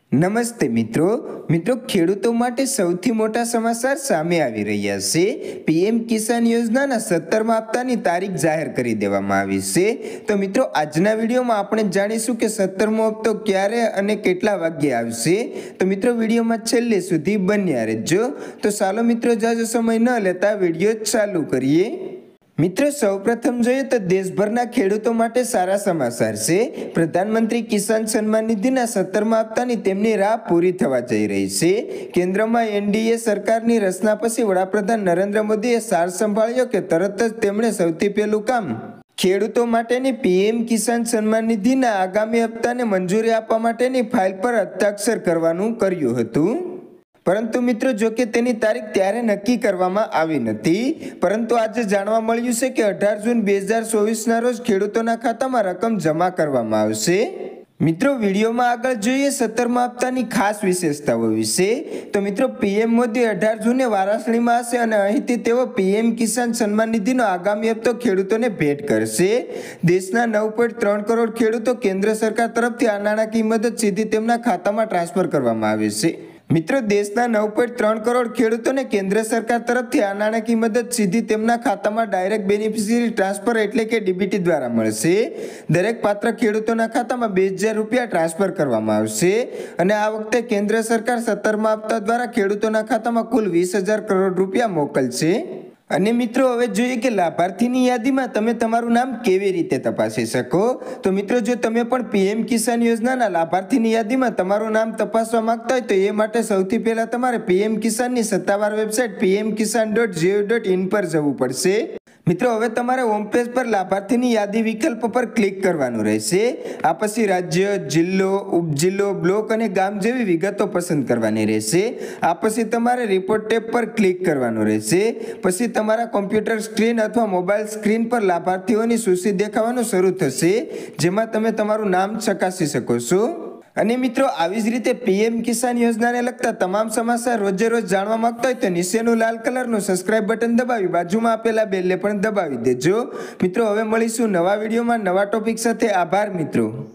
નમસ્તે મિત્રો ખેડૂતો માટે સૌથી મોટા સમાચાર સામે આવી રહ્યા છે। પીએમ કિસાન યોજનાના 17મા હપ્તાની તારીખ જાહેર કરી દેવામાં આવી છે। તો મિત્રો આજના વિડીયોમાં આપણે જાણીશું કે 17મો હપ્તો ક્યારે અને કેટલા વાગ્યે આવશે। તો મિત્રો વિડીયોમાં છેલ્લે સુધી બન્યા રહેજો। તો ચાલો મિત્રો જાજો સમય ન લેતા વિડીયો ચાલુ કરીએ। મિત્રો સૌપ્રથમ જોઈએ તો દેશભરના ખેડૂતો માટે સારા સમાચાર છે। પ્રધાનમંત્રી કિસાન સન્માન નિધિના 17મા હપ્તાની તેમની રાહ પૂરી થવા જઈ રહી છે। કેન્દ્રમાં એનડીએ સરકારની રચના પછી વડાપ્રધાન નરેન્દ્ર મોદીએ સાર સંભાળ્યો કે તરત જ તેમણે સૌથી પહેલું કામ ખેડૂતો માટેની પીએમ કિસાન સન્માન નિધિના આગામી હપ્તાને મંજૂરી આપવા માટેની ફાઇલ પર હસ્તાક્ષર કરવાનું કર્યું હતું। પરંતુ મિત્રો જો કે તેની તારીખ ત્યારે નક્કી કરવામાં આવી નથી, પરંતુ આજે જાણવા મળ્યું છે કે 18 જૂન 2024ના રોજ ખેડૂતોના ખાતામાં રકમ જમા કરવામાં આવશે। મિત્રો વિડીયોમાં આગળ જોઈએ 17મા હપ્તાની ખાસ વિશેષતાઓ વિશે। તો મિત્રો પીએમ મોદી 18 જૂને વારાણસીમાં હશે અને અહીંથી તેઓ પીએમ કિસાન સન્માન નિધિનો આગામી હપ્તો ખેડૂતોને ભેટ કરશે। દેશના 9.3 કરોડ ખેડૂતો કેન્દ્ર સરકાર તરફથી આ નાણાકીય મદદ સીધી તેમના ખાતામાં ટ્રાન્સફર કરવામાં આવે છે। મિત્રો દેશના 9.3 કરોડ ખેડૂતોને કેન્દ્ર સરકાર તરફથી આ નાણાકીય મદદ સીધી તેમના ખાતામાં ડાયરેક્ટ બેનિફિશિયરી ટ્રાન્સફર એટલે કે ડીબીટી દ્વારા મળશે। દરેક પાત્ર ખેડૂતોના ખાતામાં 2000 રૂપિયા ટ્રાન્સફર કરવામાં આવશે અને આ વખતે કેન્દ્ર સરકાર 17મા હપ્તા દ્વારા ખેડૂતોના ખાતામાં કુલ 20,000 કરોડ રૂપિયા મોકલશે। અને મિત્રો હવે જોઈએ કે લાભાર્થીની યાદીમાં તમે તમારું નામ કેવી રીતે તપાસી શકો। તો મિત્રો જો તમે પણ પીએમ કિસાન યોજનાના લાભાર્થીની યાદીમાં તમારું નામ તપાસવા માંગતા હોય તો એ માટે સૌથી પહેલા તમારે પીએમ કિસાનની સત્તાવાર વેબસાઇટ pmkisan.go.in પર જવું પડશે। મિત્રો હવે તમારે હોમ પેજ પર લાભાર્થીની યાદી વિકલ્પ પર ક્લિક કરવાનું રહેશે। આ પછી રાજ્ય, જિલ્લો, ઉપજિલ્લો, બ્લોક અને ગામ જેવી વિગતો પસંદ કરવાની રહેશે। આ પછી તમારે રિપોર્ટ ટેબ પર ક્લિક કરવાનું રહેશે। પછી તમારા કોમ્પ્યુટર સ્ક્રીન અથવા મોબાઈલ સ્ક્રીન પર લાભાર્થીઓની સૂચિ દેખાવાનું શરૂ થશે, જેમાં તમે તમારું નામ ચકાસી શકો છો। અને મિત્રો આવી જ રીતે પીએમ કિસાન યોજનાને લગતા તમામ સમાચાર રોજે રોજ જાણવા માંગતા હોય તો નીચેનું લાલ કલરનું સબસ્ક્રાઇબ બટન દબાવી બાજુમાં આપેલા બેલને પણ દબાવી દેજો। મિત્રો હવે મળીશું નવા વિડીયોમાં નવા ટોપિક સાથે। આભાર મિત્રો।